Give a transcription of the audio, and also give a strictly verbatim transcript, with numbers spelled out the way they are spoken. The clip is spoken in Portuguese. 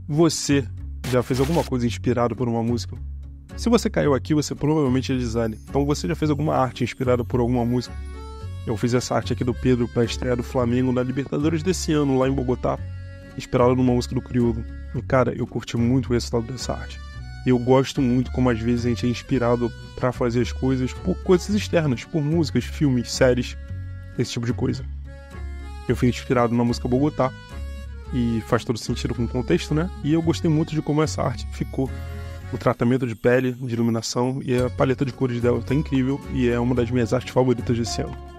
Você já fez alguma coisa inspirada por uma música? Se você caiu aqui, você provavelmente é designer. Então você já fez alguma arte inspirada por alguma música? Eu fiz essa arte aqui do Pedro para a estreia do Flamengo na Libertadores desse ano, lá em Bogotá, inspirada numa música do Criolo. E cara, eu curti muito o resultado dessa arte. Eu gosto muito como às vezes a gente é inspirado para fazer as coisas por coisas externas, por músicas, filmes, séries, esse tipo de coisa. Eu fui inspirado na música Bogotá, e faz todo sentido com o contexto, né? E eu gostei muito de como essa arte ficou. O tratamento de pele, de iluminação e a paleta de cores dela tá incrível e é uma das minhas artes favoritas desse ano.